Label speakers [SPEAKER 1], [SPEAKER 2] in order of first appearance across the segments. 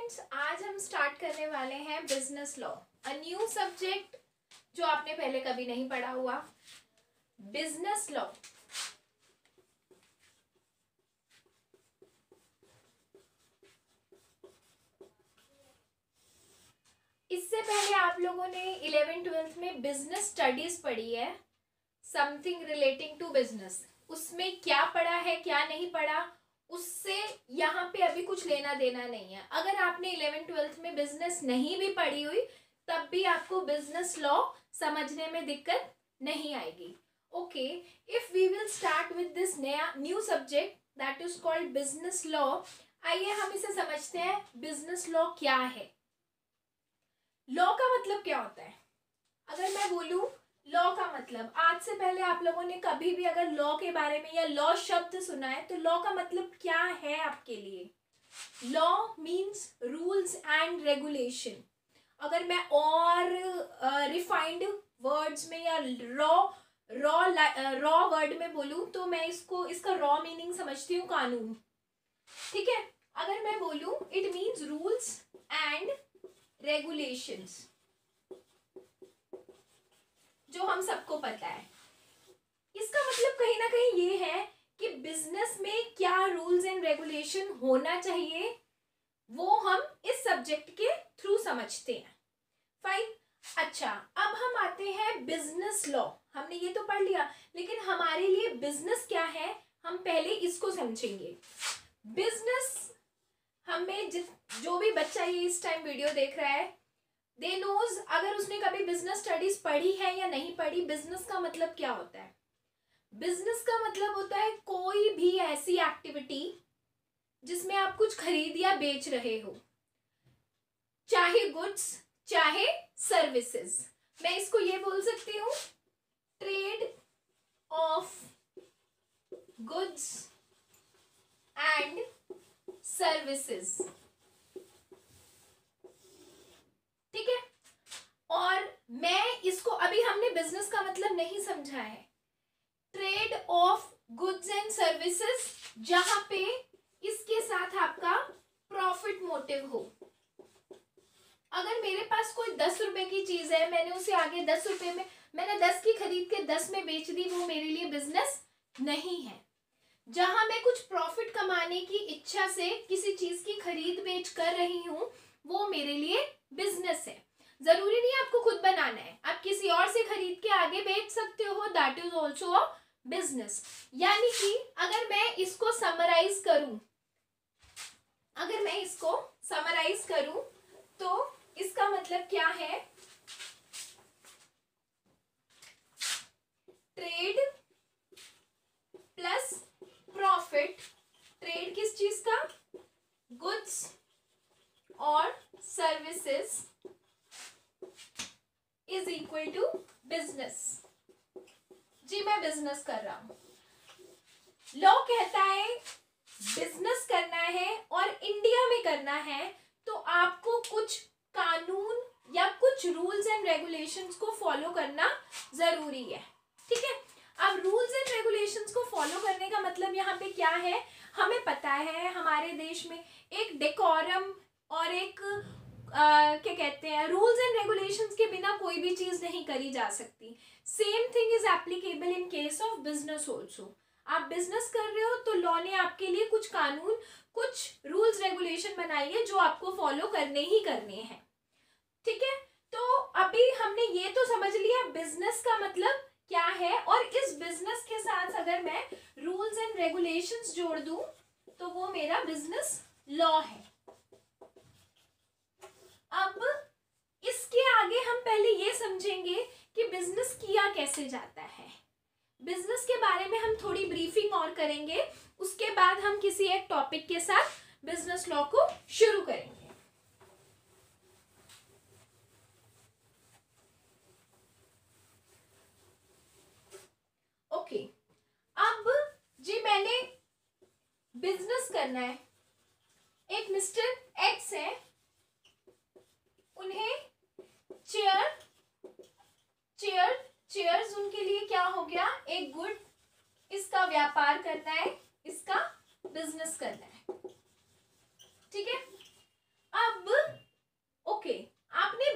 [SPEAKER 1] Students, आज हम start करने वाले हैं business law, a new subject जो आपने पहले कभी नहीं पढ़ा हुआ। बिजनेस लॉ इससे पहले आप लोगों ने 11th-12th में बिजनेस स्टडीज पढ़ी है, समथिंग रिलेटिंग टू बिजनेस। उसमें क्या पढ़ा है क्या नहीं पढ़ा उससे यहाँ पे अभी कुछ लेना देना नहीं है। अगर आपने 11th-12th में बिजनेस नहीं भी पढ़ी हुई तब भी आपको बिजनेस लॉ समझने में दिक्कत नहीं आएगी। Okay, if we will start with this नया new subject that is called business law. आइए हम इसे समझते हैं। बिजनेस लॉ क्या है? लॉ का मतलब क्या होता है? अगर मैं बोलूं लॉ का मतलब, आज से पहले आप लोगों ने कभी भी अगर लॉ के बारे में या लॉ शब्द सुना है तो लॉ का मतलब क्या है आपके लिए? Law means rules and regulation. अगर मैं और रिफाइंड वर्ड्स में या रॉ वर्ड में बोलूं तो मैं इसका रॉ मीनिंग समझती हूँ कानून। ठीक है, अगर मैं बोलूं it means rules and regulations, जो हम सबको पता है। इसका मतलब कहीं ना कहीं ये है कि बिजनेस में क्या रूल्स एंड रेगुलेशन होना चाहिए वो हम इस सब्जेक्ट के थ्रू समझते हैं। फाइन। अच्छा, अब हम आते हैं बिजनेस लॉ। हमने ये तो पढ़ लिया, लेकिन हमारे लिए बिजनेस क्या है हम पहले इसको समझेंगे। बिजनेस हमें जो भी बच्चा ये इस टाइम वीडियो देख रहा है दे नोज, अगर उसने कभी बिजनेस स्टडीज पढ़ी है या नहीं पढ़ी, बिजनेस का मतलब क्या होता है? बिजनेस का मतलब होता है कोई भी ऐसी एक्टिविटी जिसमें आप कुछ खरीद या बेच रहे हो, चाहे गुड्स चाहे सर्विसेज। मैं इसको ये बोल सकती हूँ trade of goods and services. ठीक है, और मैं इसको अभी हमने बिजनेस का मतलब नहीं समझा है। Trade of goods and services, जहां पे इसके साथ आपका प्रॉफिट मोटिव हो। अगर मेरे पास कोई 10 रुपए की चीज है, मैंने उसे आगे 10 रुपए में, मैंने 10 की खरीद के 10 में बेच दी, वो मेरे लिए बिजनेस नहीं है। जहां मैं कुछ प्रॉफिट कमाने की इच्छा से किसी चीज की खरीद बेच कर रही हूं वो मेरे लिए बिजनेस है। जरूरी नहीं आपको खुद बनाना है, आप किसी और से खरीद के आगे बेच सकते हो, that is also a business. यानी कि अगर मैं इसको समराइज करूं तो इसका मतलब क्या है? Trade plus profit. ट्रेड किस चीज का? गुड्स और services is equal to business. जी, मैं बिजनेस कर रहा हूं। लॉ कहता है बिजनेस करना है और इंडिया में करना है तो आपको कुछ कानून या कुछ रूल्स एंड रेगुलेशंस को फॉलो करना जरूरी है। ठीक है, अब रूल्स एंड रेगुलेशंस को फॉलो करने का मतलब यहाँ पे क्या है? हमें पता है हमारे देश में एक डेकोरम और एक क्या कहते हैं, रूल्स एंड रेगुलेशंस के बिना कोई भी चीज नहीं करी जा सकती। Same thing is applicable in case of business also. आप बिजनेस कर रहे हो तो लॉ ने आपके लिए कुछ कानून, कुछ रूल्स रेगुलेशन बनाई है जो आपको फॉलो करने ही करने हैं। ठीक है, तो अभी हमने ये तो समझ लिया बिजनेस का मतलब क्या है, और इस बिजनेस के साथ अगर मैं रूल्स एंड रेगुलेशंस जोड़ दूं तो वो मेरा बिजनेस लॉ है। अब इसके आगे हम पहले ये समझेंगे कि बिजनेस किया कैसे जाता है। बिजनेस के बारे में हम थोड़ी ब्रीफिंग और करेंगे, उसके बाद हम किसी एक टॉपिक के साथ बिजनेस लॉ को शुरू करेंगे। ओके, अब जी मैंने बिजनेस करना है। एक मिस्टर एक्स है, उन्हें चेयर्स उनके लिए क्या हो गया? एक गुड। इसका व्यापार करना है, इसका बिजनेस करना है। ठीक है, अब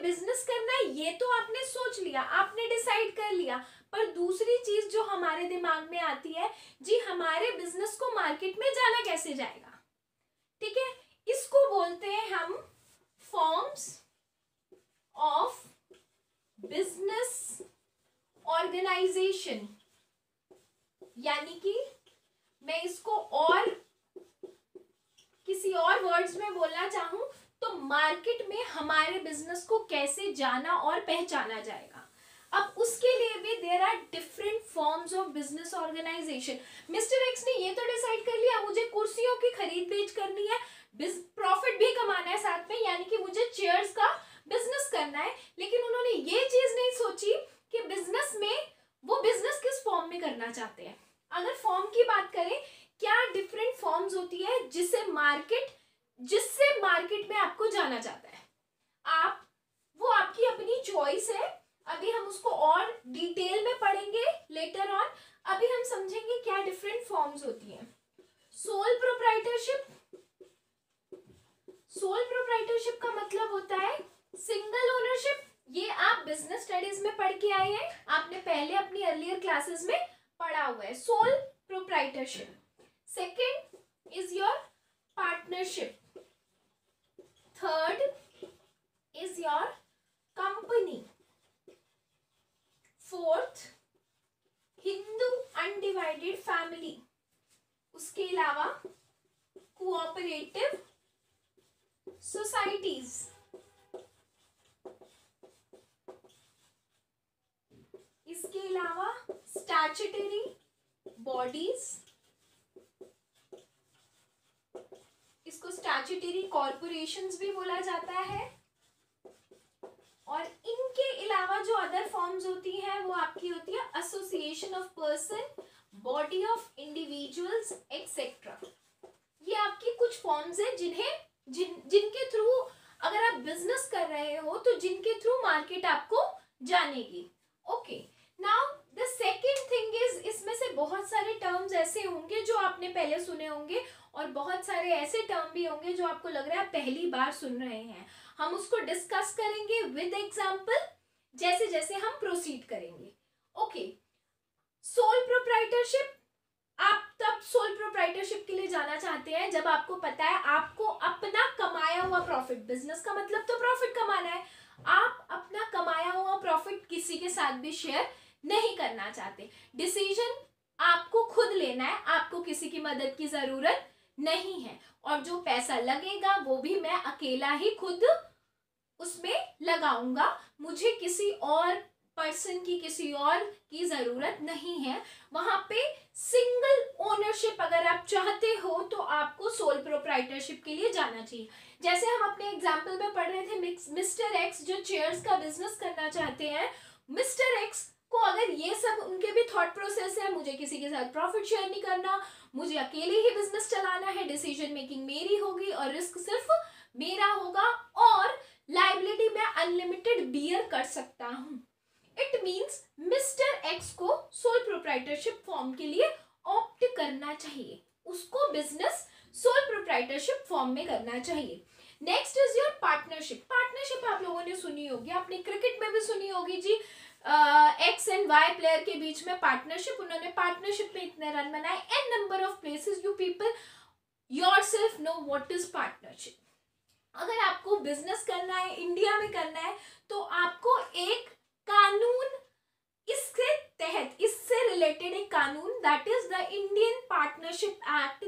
[SPEAKER 1] बिजनेस करना है ये तो आपने सोच लिया, आपने डिसाइड कर लिया, पर दूसरी चीज जो हमारे दिमाग में आती है, जी हमारे बिजनेस को मार्केट में जाना कैसे जाएगा, ठीक है, इसको बोलते हैं हम फॉर्म्स ऑफ बिजनेस ऑर्गेनाइजेशन। यानी कि मैं इसको और किसी और वर्ड्स में बोलना चाहूं तो मार्केट में हमारे बिजनेस को कैसे जाना और पहचाना जाएगा। अब उसके लिए भी there are different forms of business organisation. Mister X ने ये तो डिसाइड कर लिया मुझे कुर्सियों की खरीद बेच करनी है, प्रॉफिट भी कमाना है साथ में, यानी कि मुझे चेयर्स का बिजनेस करना है, लेकिन उन्होंने ये चीज नहीं सोची कि बिजनेस में वो बिजनेस किस फॉर्म में करना चाहते हैं। अगर फॉर्म की बात करें, क्या डिफरेंट फॉर्म्स होती है जिससे मार्केट में आपको जाना चाहता है, वो आपकी अपनी चॉइस है। अभी हम उसको और डिटेल में पढ़ेंगे लेटर ऑन। अभी हम समझेंगे क्या डिफरेंट फॉर्म्स होती हैं। सोल प्रोप्राइटरशिप का मतलब होता है सिंगल ओनरशिप। ये आप बिजनेस स्टडीज में पढ़ के आए हैं, आपने पहले अपनी अर्लियर क्लासेस में पढ़ा हुआ है sole proprietorship. Second is your partnership, third is your company, fourth Hindu undivided family, उसके अलावा कोऑपरेटिव सोसाइटीज, इसके अलावा स्टैट्यूटरी बॉडीज, इसको स्टैट्यूटरी कॉर्पोरेशंस भी बोला जाता है, और इनके अलावा जो अदर फॉर्म्स होती हैं वो आपकी होती है association of person, body of individuals etcetera. ये आपकी कुछ फॉर्म्स हैं जिनके थ्रू अगर आप बिजनेस कर रहे हो तो जिनके थ्रू मार्केट आपको जानेगी। Okay, now the second thing is, इसमें से बहुत सारे टर्म्स ऐसे होंगे जो आपने पहले सुने होंगे और बहुत सारे ऐसे टर्म भी होंगे जो आपको लग रहा है पहली बार सुन रहे हैं। हम उसको डिस्कस करेंगे विद एग्जांपल जैसे जैसे हम प्रोसीड करेंगे। ओके, सोल प्रोप्राइटरशिप, आप तब सोल प्रोप्राइटरशिप के लिए जाना चाहते हैं जब आपको पता है आपको अपना कमाया हुआ प्रॉफिट, बिजनेस का मतलब तो प्रॉफिट कमाना है, आप अपना कमाया हुआ प्रॉफिट किसी के साथ भी शेयर नहीं करना चाहते, डिसीजन आपको खुद लेना है, आपको किसी की मदद की जरूरत नहीं है, और जो पैसा लगेगा वो भी मैं अकेला ही खुद उसमें लगाऊंगा, मुझे किसी और पर्सन की, किसी और की जरूरत नहीं है। वहां पे सिंगल ओनरशिप अगर आप चाहते हो तो आपको सोल प्रोप्राइटरशिप के लिए जाना चाहिए। जैसे हम अपने एग्जाम्पल में पढ़ रहे थे, मिस्टर एक्स जो चेयर्स का बिजनेस करना चाहते हैं, मिस्टर एक्स को अगर ये सब उनके भी थॉट प्रोसेस है, मुझे किसी के साथ प्रॉफिट शेयर नहीं करना, मुझे अकेले ही बिजनेस चलाना है, डिसीजन मेकिंग मेरी होगी और रिस्क सिर्फ मेरा होगा, और लायबिलिटी मैं अनलिमिटेड बियर कर सकता हूं। इट मीन्स मिस्टर एक्स को सोल प्रोप्राइटरशिप फॉर्म के लिए ऑप्ट करना चाहिए, उसको बिजनेस सोल प्रोप्राइटरशिप फॉर्म में करना चाहिए। Next is your partnership. Partnership आप लोगों ने सुनी होगी, आपने क्रिकेट में भी सुनी होगी जी, एक्स एंड वाई प्लेयर के बीच में पार्टनरशिप, उन्होंने पार्टनरशिप में इतने रन बनाए, an number of places, you people yourself know what is partnership. अगर आपको बिजनेस करना है, इंडिया में करना है, तो आपको एक कानून, इसके तहत, इससे रिलेटेड एक कानून, that is the Indian partnership act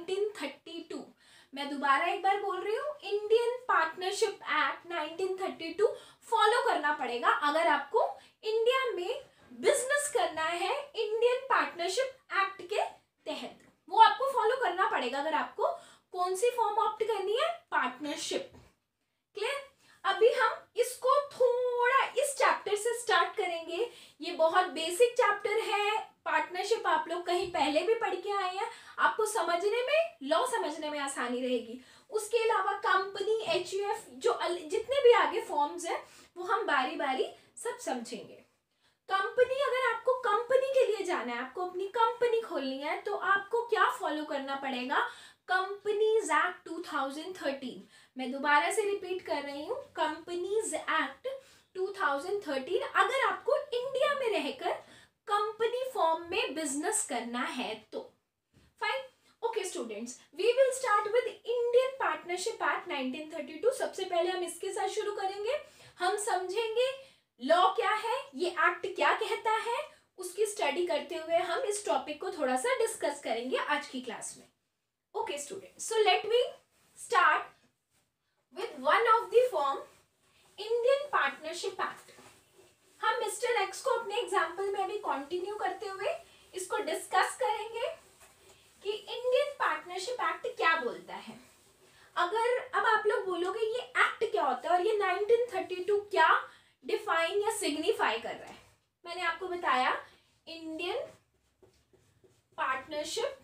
[SPEAKER 1] 1932। मैं दोबारा एक बार बोल रही हूँ, इंडियन पार्टनरशिप एक्ट 1932 फॉलो करना पड़ेगा अगर आपको इंडिया में बिजनेस करना है। इंडियन पार्टनरशिप एक्ट के तहत वो आपको फॉलो करना पड़ेगा अगर आपको कौन सी फॉर्म ऑप्ट करनी है, पार्टनरशिप। क्लियर? अभी हम इसको थोड़ा इस चैप्टर से स्टार्ट करेंगे, ये बहुत बेसिक चैप्टर है, पार्टनरशिप आप लोग कहीं पहले भी पढ़ के आए हैं, आपको समझने में, लॉ समझने में आसानी रहेगी। उसके अलावा कंपनी, एचयूएफ, जो जितने भी आगे फॉर्म्स हैं वो हम बारी बारी सब समझेंगे। कंपनी, अगर आपको कंपनी के लिए जाना है, आपको अपनी कंपनी खोलनी है, तो आपको क्या फॉलो करना पड़ेगा, कंपनीज एक्ट 2013। मैं दोबारा से रिपीट कर रही हूँ, कंपनीज एक्ट 2013 अगर आपको इंडिया में रहकर कंपनी फॉर्म में बिजनेस करना है तो। Fine, okay students, we will start with Indian partnership act 1932। सबसे पहले हम इसके साथ शुरू करेंगे। हम समझेंगे लॉ क्या है, ये एक्ट क्या कहता है, उसकी स्टडी करते हुए हम इस टॉपिक को थोड़ा सा डिस्कस करेंगे आज की क्लास में। Okay students, so let we start with one of the form, Indian partnership act. हम मिस्टर एक्स को अपने एग्जाम्पल में अभी कंटिन्यू करते हुए इसको डिस्कस करेंगे कि इंडियन पार्टनरशिप एक्ट क्या बोलता है। अगर अब आप लोग बोलोगे ये एक्ट क्या होता है और ये 1932 क्या डिफाइन या सिग्निफाई कर रहा है, मैंने आपको बताया इंडियन पार्टनरशिप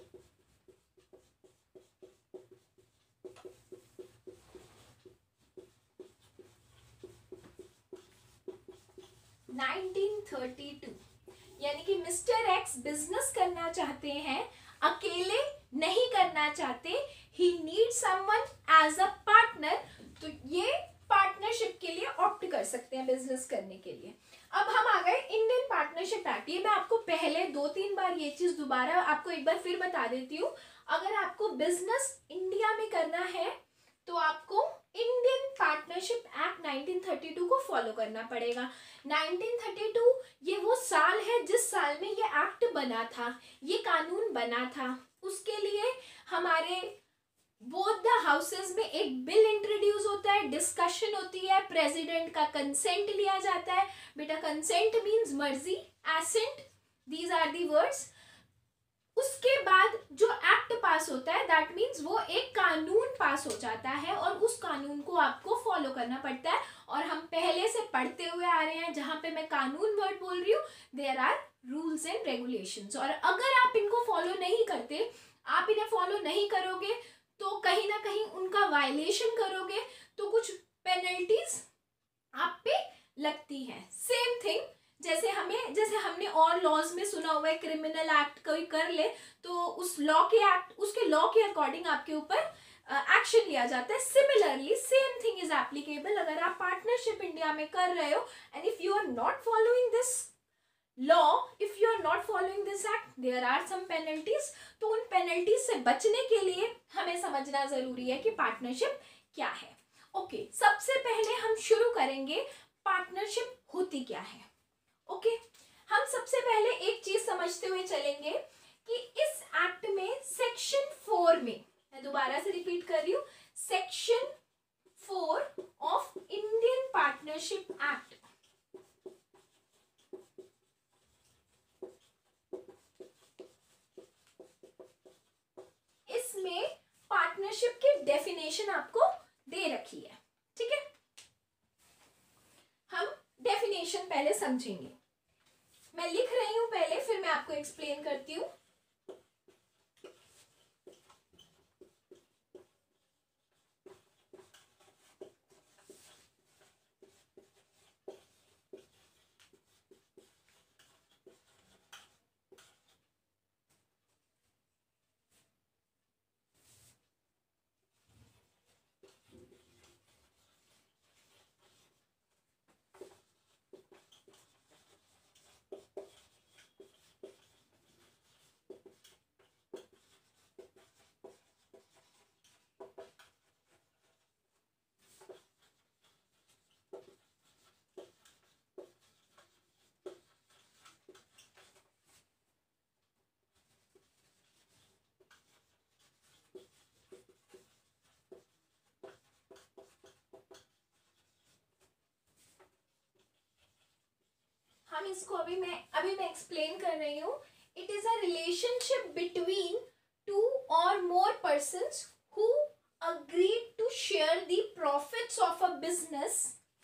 [SPEAKER 1] यानी कि मिस्टर एक्स बिजनेस करना चाहते हैं, अकेले नहीं करना चाहते, he need someone as a partner, तो ये पार्टनरशिप के लिए ऑप्ट कर सकते हैं बिजनेस करने के लिए। अब हम आ गए इंडियन पार्टनरशिप एक्ट। ये मैं आपको पहले 2-3 बार ये चीज दोबारा आपको एक बार फिर बता देती हूँ। अगर आपको बिजनेस इंडिया में करना है तो आपको इंडियन पार्टनरशिप एक्ट 1932 को फॉलो करना पड़ेगा। 1932 ये वो साल है जिस साल में ये एक्ट बना था, ये कानून बना था। उसके लिए हमारे बोथ द हाउसेस में एक बिल इंट्रोड्यूस होता है, डिस्कशन होती है, प्रेसिडेंट का कंसेंट लिया जाता है। बेटा कंसेंट मीन्स मर्जी, assent, these are the words. उसके बाद जो एक्ट पास होता है दैट मीन्स वो एक कानून पास हो जाता है और उस कानून को आपको फॉलो करना पड़ता है। और हम पहले से पढ़ते हुए आ रहे हैं, जहां पे मैं कानून वर्ड बोल रही हूँ, there are rules and regulations. और अगर आप इनको फॉलो नहीं करते, आप इन्हें फॉलो नहीं करोगे तो कहीं ना कहीं उनका वायलेशन करोगे तो कुछ पेनल्टीज आप पे लगती हैं। सेम थिंग जैसे हमने और लॉज में सुना हुआ है, क्रिमिनल एक्ट कोई कर ले तो उस लॉ के अकॉर्डिंग आपके ऊपर एक्शन लिया जाता है। Similarly same thing is applicable अगर आप पार्टनरशिप इंडिया में कर रहे हो and if you are not following this law, if you are not following this act, there are some penalties. तो उन पेनल्टीज से बचने के लिए हमें समझना जरूरी है कि पार्टनरशिप क्या है। ओके, सबसे पहले हम शुरू करेंगे पार्टनरशिप होती क्या है। ओके, हम सबसे पहले एक चीज समझते हुए चलेंगे कि इस एक्ट में सेक्शन 4 में, मैं दोबारा से रिपीट कर रही हूं, section 4 of Indian partnership act, इसमें पार्टनरशिप की डेफिनेशन आपको दे रखी है। ठीक है, हम डेफिनेशन पहले समझेंगे। मैं लिख रही हूं पहले, फिर मैं आपको एक्सप्लेन करती हूं। हम इसको अभी मैं एक्सप्लेन कर रही हूँ। It is a relationship between 2 or more persons who agreed to share the profits of a business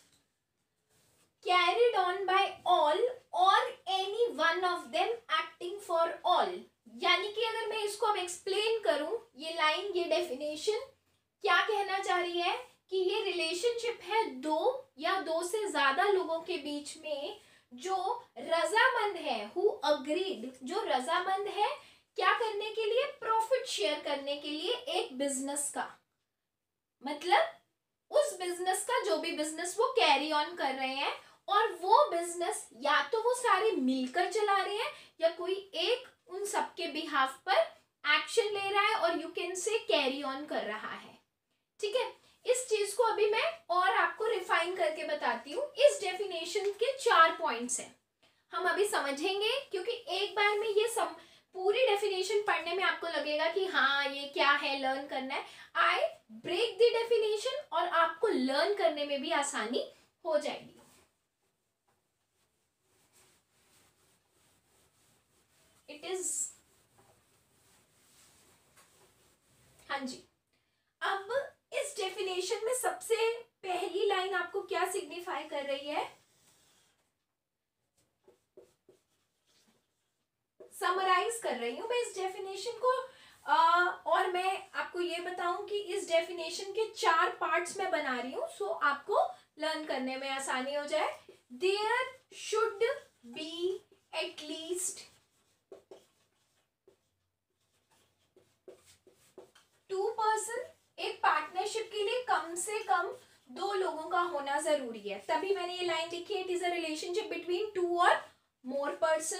[SPEAKER 1] carried on by all or any one of them acting for all। यानी कि अगर मैं इसको अब एक्सप्लेन करूं, ये लाइन, ये definition क्या कहना चाह रही है कि ये रिलेशनशिप है 2 या 2 से ज्यादा लोगों के बीच में जो रजामंद है, हु अग्रीड, जो रजामंद है क्या करने के लिए, प्रॉफिट शेयर करने के लिए एक बिजनेस का। मतलब उस उस बिजनेस का, जो भी बिजनेस वो कैरी ऑन कर रहे हैं, और वो बिजनेस या तो वो सारे मिलकर चला रहे हैं या कोई एक उन सबके बिहाफ पर एक्शन ले रहा है और you can say carry on कर रहा है। ठीक है, इस चीज को अभी मैं और आपको रिफाइन करके बताती हूँ। इस डेफिनेशन के 4 पॉइंट्स हैं, हम अभी समझेंगे, क्योंकि एक बार में ये पूरी डेफिनेशन पढ़ने में आपको लगेगा कि हाँ ये क्या है, लर्न करना है। आई ब्रेक द डेफिनेशन और आपको लर्न करने में भी आसानी हो जाएगी। इट इज, हाँ जी, अब इस डेफिनेशन में सबसे पहली लाइन आपको क्या सिग्निफाई कर रही है? समराइज कर रही हूं मैं इस डेफिनेशन को, और मैं आपको ये बताऊं कि इस डेफिनेशन के 4 पार्ट्स में बना रही हूं, सो आपको लर्न करने में आसानी हो जाए। There should be at least 2 person, एक पार्टनरशिप के लिए कम से कम 2 लोगों का होना जरूरी है। तभी मैंने ये लाइन लिखी है, it is a relationship between 2 or more person,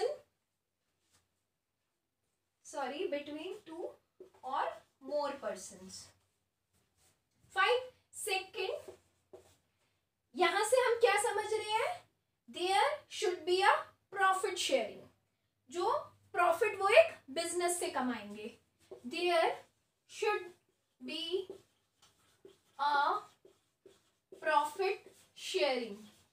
[SPEAKER 1] sorry, between 2 or more persons. Fine. Second, यहां से हम क्या समझ रहे हैं? There should be a profit sharing, जो प्रॉफिट वो एक बिजनेस से कमाएंगे। There should be a profit sharing।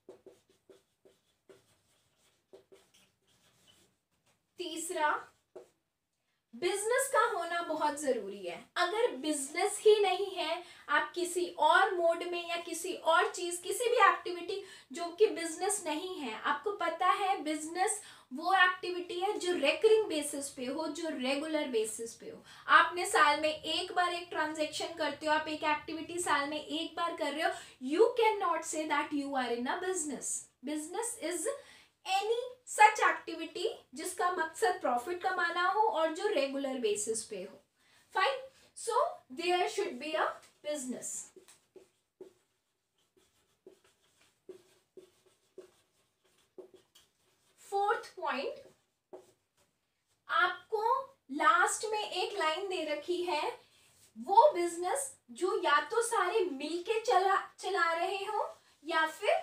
[SPEAKER 1] तीसरा, बिजनेस का होना बहुत जरूरी है। अगर बिजनेस ही नहीं है, आप किसी और मोड में या किसी और चीज, किसी भी एक्टिविटी जो कि बिजनेस नहीं है, आपको पता है बिजनेस वो एक्टिविटी है जो रेकरिंग बेसिस पे हो, जो रेगुलर बेसिस पे हो। आपने साल में एक बार एक ट्रांजैक्शन करते हो, आप एक एक्टिविटी साल में एक बार कर रहे हो, you can not say that you are in a business. Business is any such activity जिसका मकसद प्रॉफिट कमाना हो और जो रेगुलर बेसिस पे हो। Fine, so there should be a business. Fourth point, आपको लास्ट में एक लाइन दे रखी है, वो बिजनेस जो या तो सारे मिलके चला रहे हो या फिर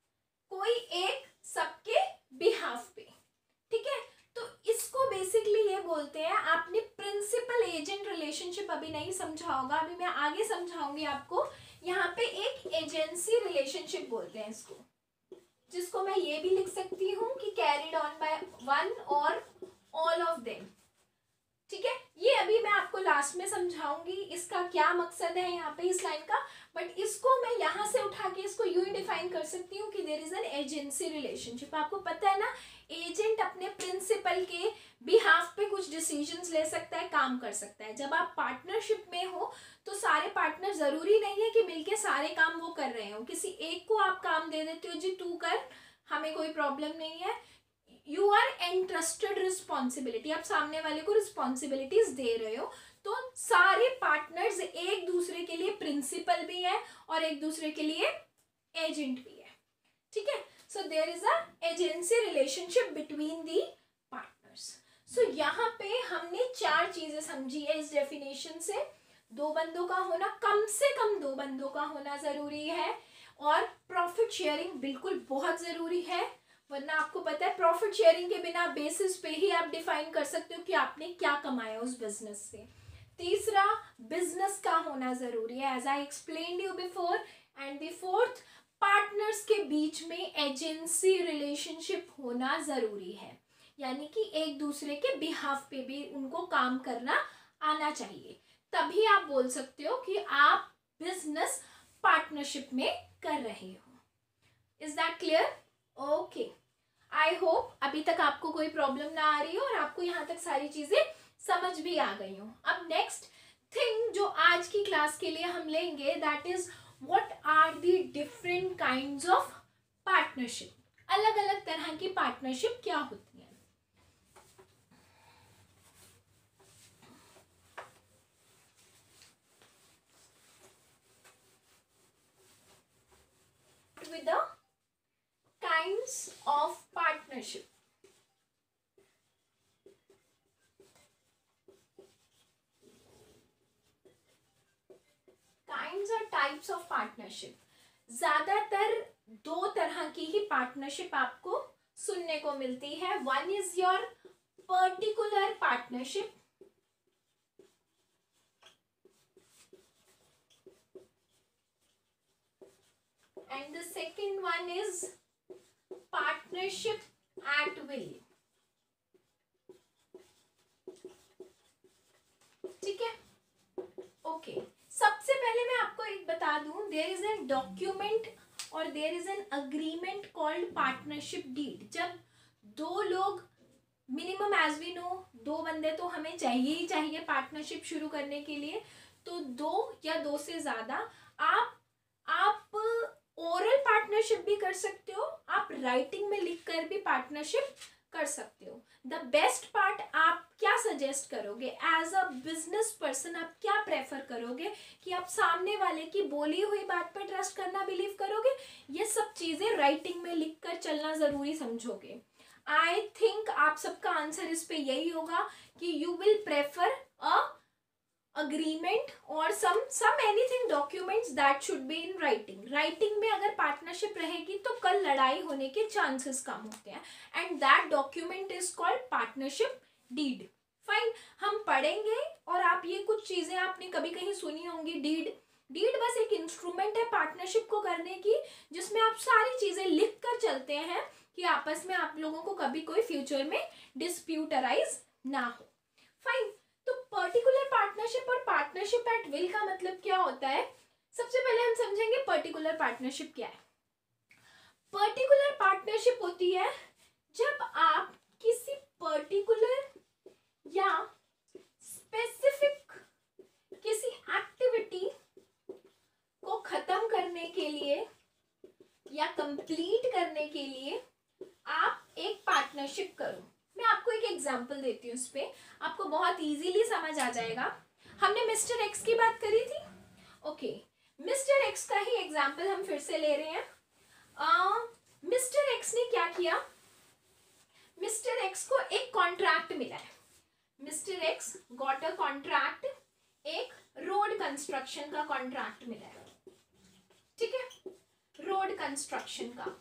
[SPEAKER 1] कोई एक सबके बिहाफ पे। ठीक है, तो इसको बेसिकली ये बोलते हैं, आपने प्रिंसिपल एजेंट रिलेशनशिप अभी नहीं समझा होगा, अभी मैं आगे समझाऊंगी आपको। यहाँ पे एक एजेंसी रिलेशनशिप बोलते हैं इसको, जिसको मैं ये भी लिख सकती हूँ कि carried on by one or all of them. ठीक है, ये अभी मैं आपको लास्ट में समझाऊंगी इसका क्या मकसद है यहाँ पे इस लाइन का, बट इसको मैं यहाँ से उठा के इसको यूं ही डिफाइन कर सकती हूँ कि there is an agency relationship. आपको पता है ना, एजेंट अपने प्रिंसिपल के बिहाफ पे कुछ डिसीजंस ले सकता है, काम कर सकता है। जब आप पार्टनरशिप में हो तो सारे पार्टनर जरूरी नहीं है कि मिलके सारे काम वो कर रहे हो, किसी एक को आप काम दे देते हो, जी तू कर, हमें कोई प्रॉब्लम नहीं है। यू आर एंट्रस्टेड रिस्पॉन्सिबिलिटी, आप सामने वाले को रिस्पॉन्सिबिलिटीज दे रहे हो। तो सारे पार्टनर्स एक दूसरे के लिए प्रिंसिपल भी है और एक दूसरे के लिए एजेंट भी है। ठीक है, so there is a agency relationship between the partners. So यहाँ पे हमने 4 चीजें समझी है इस डेफिनेशन से। 2 बंदों का होना, कम से कम 2 बंदों का होना जरूरी है, और प्रॉफिट शेयरिंग बिल्कुल बहुत जरूरी है, वरना आपको पता है प्रॉफिट शेयरिंग के बिना बेसिस पे ही आप डिफाइन कर सकते हो कि आपने क्या कमाया उस बिजनेस से। तीसरा, बिजनेस का होना जरूरी है, as I explained you before. And the fourth, partners के बीच में एजेंसी रिलेशनशिप होना जरूरी है, यानी कि एक दूसरे के बिहाफ पे भी उनको काम करना आना चाहिए, तभी आप बोल सकते हो कि आप बिजनेस पार्टनरशिप में कर रहे हो। Is that clear? Okay, I hope अभी तक आपको कोई प्रॉब्लम ना आ रही हो और आपको यहाँ तक सारी चीजें समझ भी आ गई हो। अब नेक्स्ट थिंग जो आज की क्लास के लिए हम लेंगे, that is what are the different kinds of partnership. अलग अलग तरह की पार्टनरशिप क्या होती है। with the kinds of partnership. Kinds or types of partnership. ज्यादातर दो तरह की ही पार्टनरशिप आपको सुनने को मिलती है. One is your particular partnership, and the second one is partnership at will. ठीक है, ओके. सबसे पहले मैं आपको एक बता दूं, there is an document or there is an agreement called partnership deed. जब दो लोग, मिनिमम एज वी नो, दो बंदे तो हमें चाहिए ही चाहिए पार्टनरशिप शुरू करने के लिए. तो दो या दो से ज्यादा, आप ओरल पार्टनरशिप भी कर सकते हो, आप राइटिंग में लिख कर भी पार्टनरशिप कर सकते हो. द बेस्ट पार्ट आप क्या सजेस्ट करोगे एज अ बिजनेस पर्सन, आप क्या प्रेफर करोगे कि आप सामने वाले की बोली हुई बात पर ट्रस्ट करना बिलीव करोगे, ये सब चीजें राइटिंग में लिख कर चलना जरूरी समझोगे. आई थिंक आप सबका आंसर इस पे यही होगा कि you will prefer a agreement or some anything documents that should be in writing में अगर पार्टनरशिप रहेगी तो कल लड़ाई होने के चांसेस कम होते हैं. And that document is called partnership deed. Fine, हम पढ़ेंगे और आप ये कुछ चीजें आपने कभी कहीं सुनी होंगी. डीड बस एक इंस्ट्रूमेंट है पार्टनरशिप को करने की, जिसमें आप सारी चीजें लिख कर चलते हैं कि आपस में आप लोगों को कभी कोई फ्यूचर में डिस्प्यूट अराइज ना हो. फाइन, तो पर्टिकुलर पार्टनरशिप और पार्टनरशिप एट विल का मतलब क्या होता है. सबसे पहले हम समझेंगे पर्टिकुलर पार्टनरशिप क्या है. पर्टिकुलर पार्टनरशिप होती है जब आप किसी पर्टिकुलर या स्पेसिफिक किसी एक्टिविटी को खत्म करने के लिए या कंप्लीट करने के लिए आप एक पार्टनरशिप करो. मैं आपको एक एग्जांपल देती हूँ, इस पे आपको बहुत इजीली समझ आ जाएगा. हमने मिस्टर एक्स की बात करी थी. ओके, मिस्टर एक्स का ही एग्जांपल हम फिर से ले रहे हैं. मिस्टर एक्स ने क्या किया, मिस्टर एक्स को एक कॉन्ट्रैक्ट मिला है. Mister X got a contract, एक रोड कंस्ट्रक्शन का कॉन्ट्रैक्ट मिला है. ठीक है, रोड कंस्ट्रक्शन का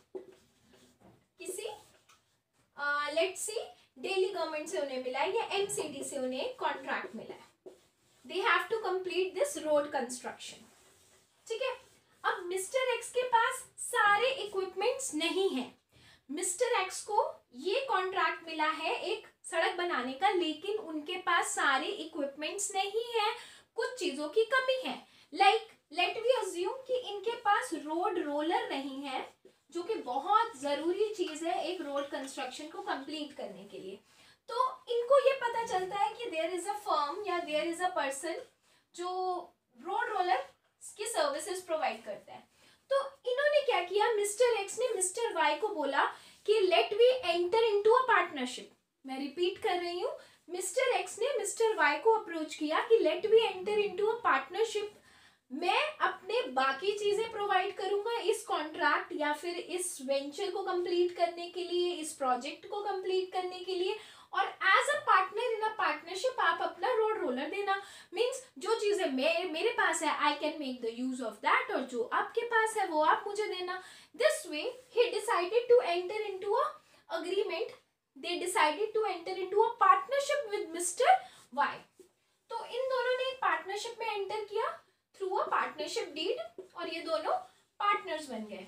[SPEAKER 1] किसी लेट्स सी दिल्ली गवर्नमेंट से उन्हें मिला है या एमसीडी से उन्हें एक कॉन्ट्रैक्ट मिला है. They have to complete this road construction. ठीक है, अब मिस्टर एक्स के पास सारे इक्विपमेंट्स नहीं है. मिस्टर एक्स को ये कॉन्ट्रैक्ट मिला है एक सड़क बनाने का, लेकिन उनके पास सारे इक्विपमेंट्स नहीं है, कुछ चीजों की कमी है. लाइक लेट वी अज्यूम कि इनके पास रोड रोलर नहीं है, जो कि बहुत ज़रूरी चीज़ है एक रोड कंस्ट्रक्शन को कंप्लीट करने के लिए. तो इनको ये पता चलता है कि देयर इज़ अ फर्म या देयर इज़ अ पर्सन जो रोड रोलर की सर्विसेज प्रोवाइड करता है. तो इन्होंने क्या किया, मिस्टर एक्स ने मिस्टर वाई को बोला कि let we enter into a partnership. मैं रिपीट कर रही हूँ, मिस्टर एक्स ने मिस्टर वाई को अप्रोच किया कि let we enter into a partnership. मैं अपने बाकी चीजें प्रोवाइड करूंगा इस कॉन्ट्रैक्ट या फिर इस वेंचर को कंप्लीट करने के लिए, इस प्रोजेक्ट को कंप्लीट करने के लिए, और as a partner in a partnership आप अपना रोड रोलर देना. मीन्स जो चीजें मेरे पास है I can make the use of that, और जो आपके पास है वो आप मुझे देना. This way he decided to enter into a agreement. They decided to enter into a partnership with mister Y. तो इन दोनों ने एक पार्टनरशिप में एंटर किया थ्रू अ पार्टनरशिप डीड, और ये दोनों पार्टनर्स बन गए.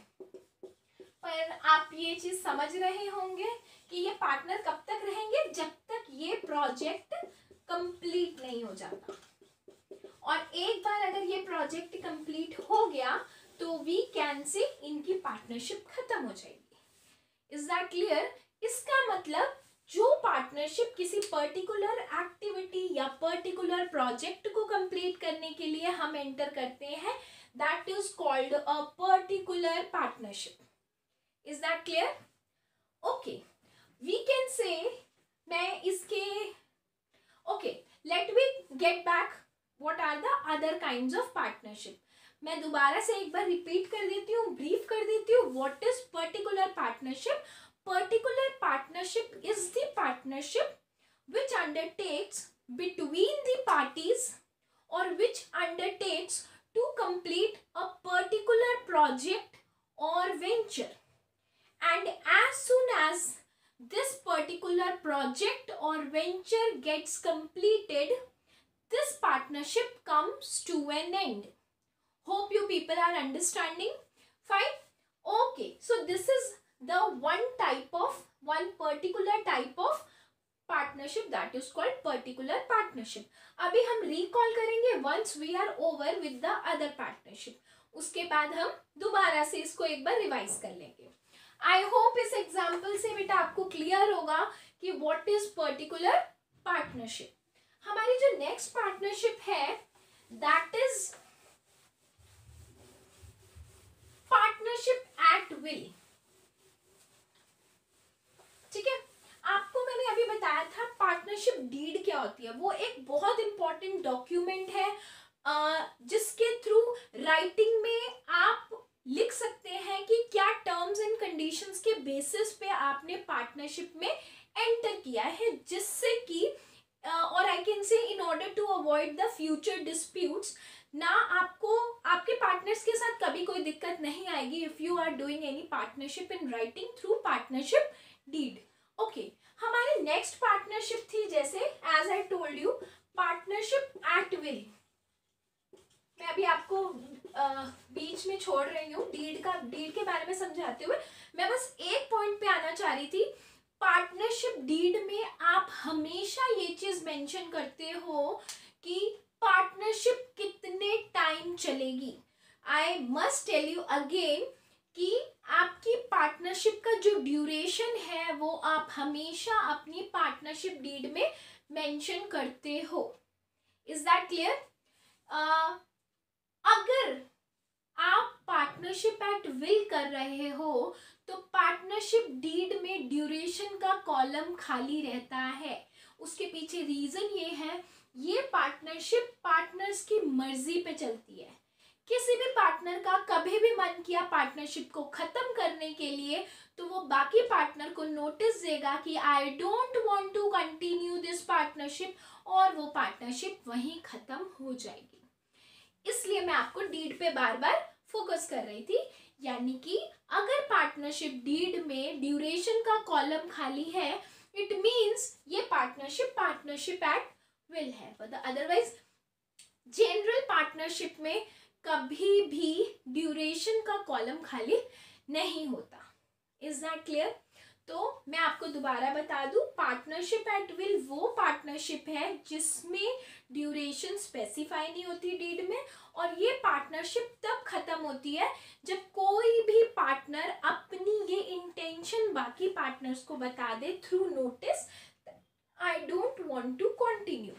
[SPEAKER 1] पर आप ये चीज समझ रहे होंगे कि ये पार्टनर कब तक रहेंगे, जब तक ये प्रोजेक्ट कंप्लीट नहीं हो जाता. और एक बार अगर ये प्रोजेक्ट कंप्लीट हो गया तो वी कैन से इनकी पार्टनरशिप खत्म हो जाएगी. Is that clear? इसका मतलब जो पार्टनरशिप किसी पर्टिकुलर एक्टिविटी या पर्टिकुलर प्रोजेक्ट को कंप्लीट करने के लिए हम एंटर करते हैं, that is called a particular partnership. Is that clear? Okay, we can say, मैं इसके okay, let we get back what are the other kinds of partnership. मैं दोबारा से एक बार रिपीट कर देती हूँ, ब्रीफ कर देती हूँ. What is particular partnership? Particular partnership is the partnership which undertakes between the parties or which undertakes to complete a particular project or venture, and as soon as this particular project or venture gets completed, this partnership comes to an end. Hope you people are understanding. Fine. Okay, so this is the one particular type of partnership that is called particular partnership. अभी हम recall करेंगे once we are over with the other partnership. उसके बाद हम दोबारा से इसको एक बार रिवाइज कर लेंगे. आई होप इस एग्जाम्पल से बेटा आपको क्लियर होगा कि व्हाट इज पर्टिकुलर पार्टनरशिप. हमारी जो नेक्स्ट पार्टनरशिप है that is partnership at will. ठीक है, आपको मैंने अभी बताया था पार्टनरशिप डीड क्या होती है. वो एक बहुत इंपॉर्टेंट डॉक्यूमेंट है जिसके थ्रू राइटिंग में आप लिख सकते हैं कि क्या टर्म्स एंड कंडीशंस के बेसिस पे आपने पार्टनरशिप में एंटर किया है, जिससे कि और I can say in order to avoid the future disputes, ना आपको आपके पार्टनर्स के साथ कभी कोई दिक्कत नहीं आएगी if you are doing any partnership in writing through partnership deed. Okay, हमारी नेक्स्ट पार्टनरशिप थी जैसे as I told you partnership at will. मैं अभी आपको बीच में छोड़ रही हूँ डीड के बारे में समझाते हुए. मैं बस एक पॉइंट पे आना चाह रही थी. पार्टनरशिप डीड में आप हमेशा ये चीज मेंशन करते हो कि पार्टनरशिप कितने टाइम चलेगी. I must tell you again कि आपकी पार्टनरशिप का जो ड्यूरेशन है वो आप हमेशा अपनी पार्टनरशिप डीड में मेंशन करते हो. Is that clear? अगर आप पार्टनरशिप एट विल कर रहे हो तो पार्टनरशिप डीड में ड्यूरेशन का कॉलम खाली रहता है. उसके पीछे रीजन ये है, ये पार्टनरशिप पार्टनर्स की मर्जी पे चलती है. किसी भी पार्टनर का कभी भी मन किया पार्टनरशिप को खत्म करने के लिए तो वो बाकी पार्टनर को नोटिस देगा कि I don't want to continue this partnership, और वो पार्टनरशिप वहीं खत्म हो जाएगी. इसलिए मैं आपको डीड पे बार बार फोकस कर रही थी. यानी कि अगर पार्टनरशिप डीड में ड्यूरेशन का कॉलम खाली है, इट मीन्स ये पार्टनरशिप एट विल है. अदरवाइज जनरल पार्टनरशिप में कभी भी ड्यूरेशन का कॉलम खाली नहीं होता. Is that clear? तो मैं आपको दोबारा बता दूं, पार्टनरशिप एट विल वो पार्टनरशिप है जिसमें ड्यूरेशन स्पेसिफाई नहीं होती डीड में, और ये पार्टनरशिप तब खत्म होती है जब कोई भी पार्टनर अपनी ये इंटेंशन बाकी पार्टनर्स को बता दे through notice, I don't want to continue.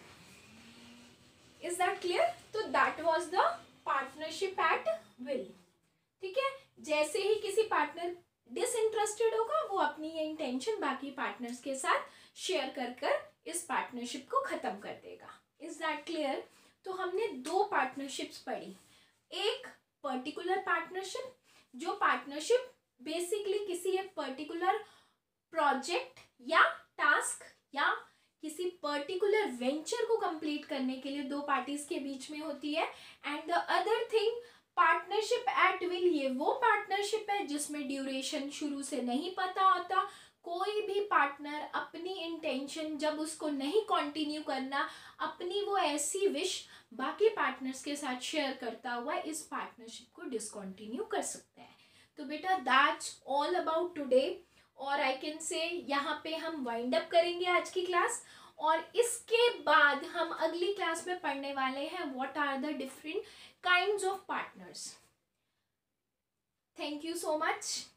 [SPEAKER 1] Is that clear? तो that was the partnership at will. ठीक है, जैसे ही किसी पार्टनर डिसइंटरेस्टेड होगा वो अपनी ये इंटेंशन बाकी पार्टनर्स के साथ शेयर कर इस पार्टनरशिप को खत्म कर देगा. Is that clear? तो हमने दो पार्टनरशिप्स पढ़ी. एक पर्टिकुलर पार्टनरशिप, जो पार्टनरशिप बेसिकली किसी एक पर्टिकुलर प्रोजेक्ट या टास्क या किसी पर्टिकुलर वेंचर को कंप्लीट करने के लिए दो पार्टीज के बीच में होती है. And the other thing partnership at will, ये वो पार्टनरशिप है जिसमें ड्यूरेशन शुरू से नहीं पता होता. कोई भी पार्टनर अपनी इंटेंशन जब उसको नहीं कंटिन्यू करना, अपनी वो ऐसी विश बाकी पार्टनर्स के साथ शेयर करता हुआ इस पार्टनरशिप को डिसकंटिन्यू कर सकते हैं. तो बेटा दैट्स ऑल अबाउट टुडे, और आई कैन से यहाँ पे हम वाइंड अप करेंगे आज की क्लास, और इसके बाद हम अगली क्लास में पढ़ने वाले हैं what are the different kinds of partners. Thank you so much.